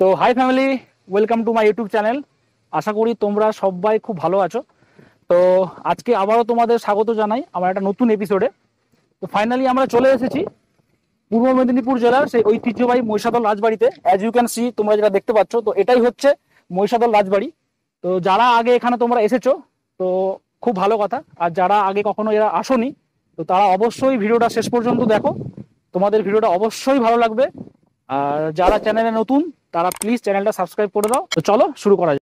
High family, welcome to my YouTube channel. আশা করি তোমরা সবাই খুব ভালো আছো। তো আজকে আবারও তোমাদের স্বাগত জানাই আমার একটা নতুন এপিসোডে। তো ফাইনালি আমরা চলে এসেছি পূর্ব মেদিনীপুর জেলার সেই ঐতিহ্যবাহী মহিষাদল রাজবাড়িতে। অ্যাজ ইউ ক্যান সি, তোমরা যেটা দেখতে পাচ্ছ, তো এটাই হচ্ছে মহিষাদল রাজবাড়ি। তো যারা আগে এখানে তোমরা এসেছো তো খুব ভালো কথা, আর যারা আগে কখনো এরা আসোনি তো তারা অবশ্যই ভিডিওটা শেষ পর্যন্ত দেখো, তোমাদের ভিডিওটা অবশ্যই ভালো লাগবে। আর যারা চ্যানেলে নতুন তারা প্লিজ চ্যানেলটা সাবস্ক্রাইব করে দাও। তো চলো শুরু করা যাক।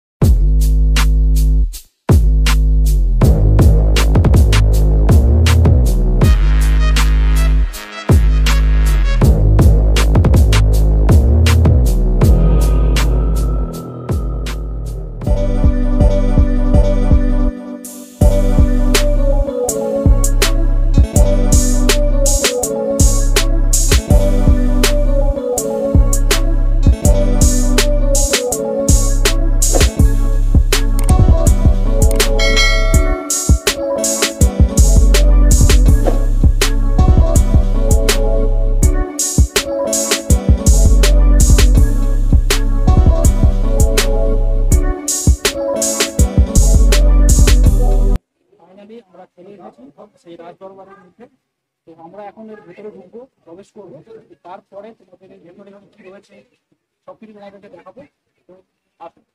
আমরা চলে এসেছি সেই রাজদরবারের মধ্যে। তো আমরা এখন এর ভেতরে ঢুকবো, প্রবেশ করবো, তারপরে তোমাদের এই ভেতরে কি রয়েছে সবকিছু তোমাদেরকে দেখাবো। তো আসুন।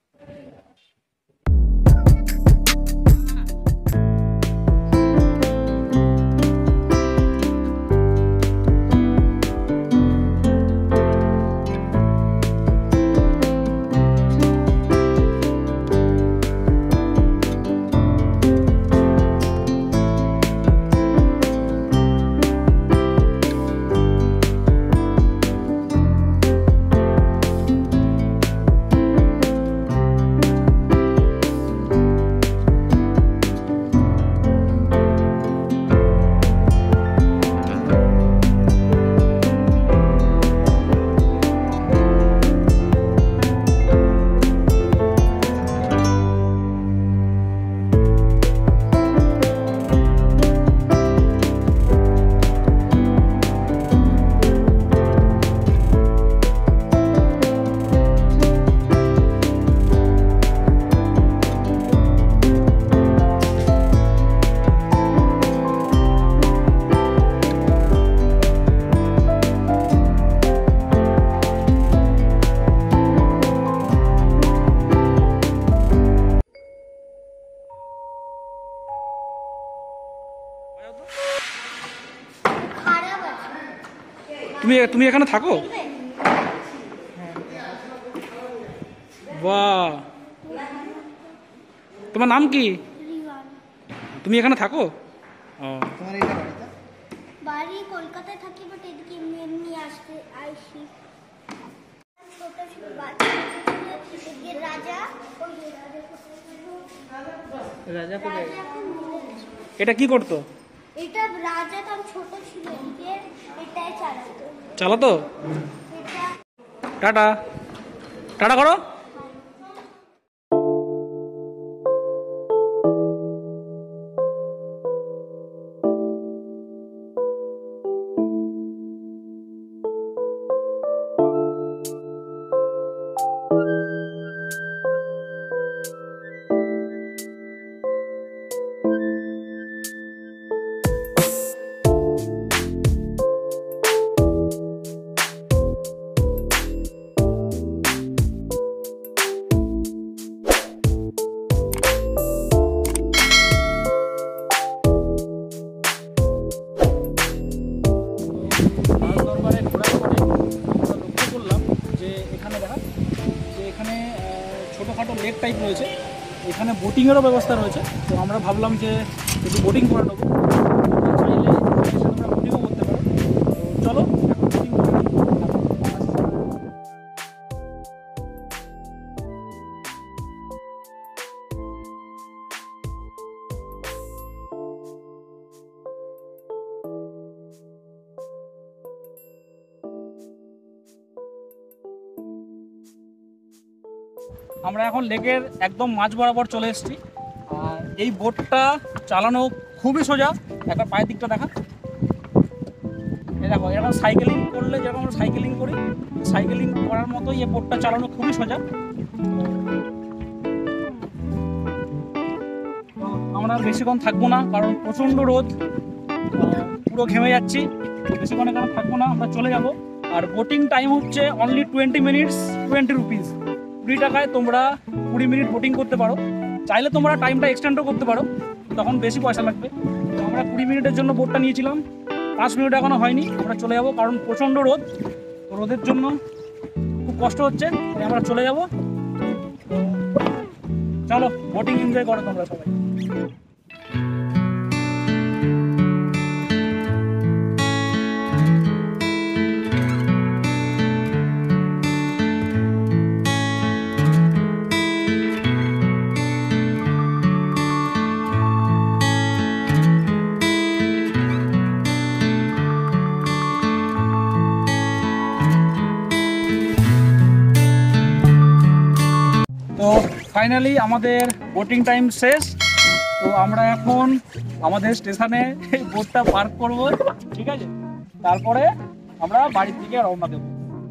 তুমি এখানে থাকো? বাহ, তোমার নাম কি? তুমি এখানে থাকো? তোমার এটা বাড়ি কলকাতায় থাকি, বাট এদিকে এমনি আসতে আইসি। ছোট ছোট বাচ্চা রাজা রাজা কোথায়? এটা কি করতো? এটা রাজা তখন ছোট ছিল, এদিকে এটাই চালাতো। চালাতো? টাটা টাটা করো। ছোটোখাটো লেক টাইপ রয়েছে, এখানে বোটিংয়েরও ব্যবস্থা রয়েছে। তো আমরা ভাবলাম যে একটু বোটিং করে নেবো, চাইলে তোমরা বোটিংও করতে পারো। তো চলো এখন বোটিং করে নিই। আমরা এখন লেকের একদম মাঝ বরাবর চলে এসেছি। আর এই বোটটা চালানো খুবই সোজা। একবার পায়ের দিকটা দেখা, দেখো এরকম সাইকেলিং করলে যেরকম আমরা সাইকেলিং করি, সাইকেলিং করার মতো এই বোটটা চালানো খুবই সোজা। তো আমরা আর বেশিক্ষণ থাকবো না, কারণ প্রচণ্ড রোদ, পুরো ঘেমে যাচ্ছি। বেশিক্ষণ এখানে থাকবো না, আমরা চলে যাব। আর বোটিং টাইম হচ্ছে অনলি 20 মিনিটস, 20 রুপিস। 20 টাকায় তোমরা 20 মিনিট বোটিং করতে পারো। চাইলে তোমরা টাইমটা এক্সটেন্ডও করতে পারো, তখন বেশি পয়সা লাগবে। তো আমরা 20 মিনিটের জন্য বোটটা নিয়েছিলাম, 5 মিনিট এখনো হয়নি, আমরা চলে যাব। কারণ প্রচণ্ড রোদ, রোদের জন্য খুব কষ্ট হচ্ছে, তাই আমরা চলে যাব। চলো বোটিং এনজয় করো তোমরা সবাই। তো ফাইনালি আমাদের বোটিং টাইম শেষ। তো আমরা এখন আমাদের স্টেশনে এই বোটটা পার্ক করব, ঠিক আছে? তারপরে আমরা বাড়ির দিকে রওনা দেবো।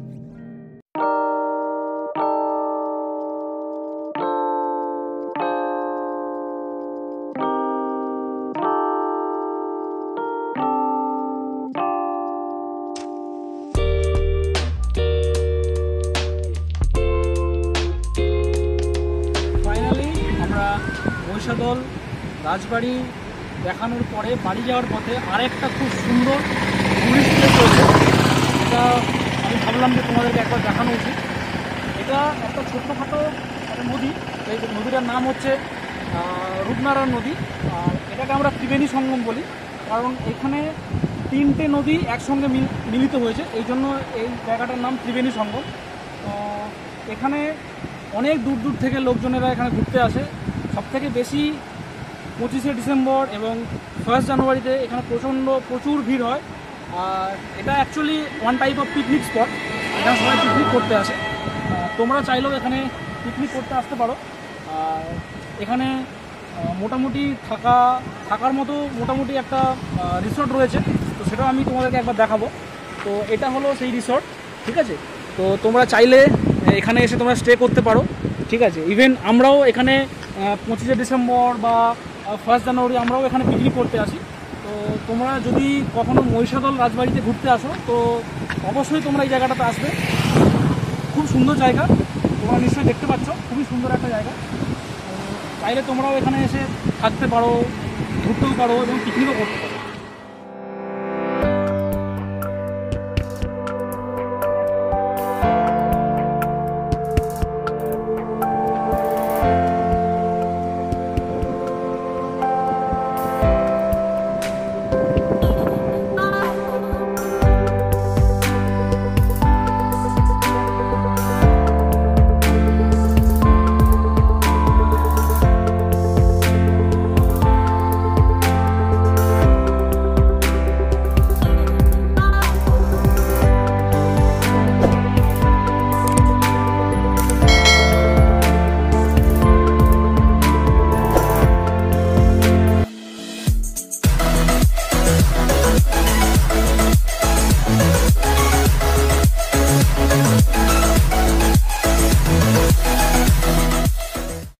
মহিষাদল রাজবাড়ি দেখানোর পরে বাড়ি যাওয়ার পথে আরেকটা খুব সুন্দর টুরিস্ট প্লেস রয়েছে, এটা আমি ভাবলাম যে তোমাদেরকে একবার দেখানো উচিত। এটা একটা ছোট্টখাটো একটা নদী, এই নদীটার নাম হচ্ছে রূপনারায়ণ নদী। আর এটাকে আমরা ত্রিবেণী সঙ্গম বলি, কারণ এখানে 3টে নদী একসঙ্গে মিলিত হয়েছে, এই জন্য এই জায়গাটার নাম ত্রিবেণী সঙ্গম। তো এখানে অনেক দূর দূর থেকে লোকজনেরা এখানে ঘুরতে আসে। সবথেকে বেশি 25শে ডিসেম্বর এবং 1 জানুয়ারিতে এখানে প্রচুর ভিড় হয়। আর এটা actually one type of picnic spot, এখানে সবাই পিকনিক করতে আসে। তোমরা চাইলেও এখানে পিকনিক করতে আসতে পারো। আর এখানে মোটামুটি থাকার মতো মোটামুটি একটা রিসর্ট রয়েছে, তো সেটাও আমি তোমাদেরকে একবার দেখাবো। তো এটা হলো সেই রিসর্ট, ঠিক আছে? তো তোমরা চাইলে এখানে এসে তোমরা স্টে করতে পারো, ঠিক আছে? ইভেন আমরাও এখানে 25শে ডিসেম্বর বা 1 জানুয়ারি আমরাও এখানে পিকনিক করতে আসি। তো তোমরা যদি কখনো মহিষাদল রাজবাড়িতে ঘুরতে আসো, তো অবশ্যই তোমরা এই জায়গাটাতে আসবে। খুব সুন্দর জায়গা, তোমরা নিশ্চয়ই দেখতে পাচ্ছ, খুবই সুন্দর একটা জায়গা। চাইলে তোমরাও এখানে এসে থাকতে পারো, ঘুরতেও পারো এবং পিকনিকও করতে পারো।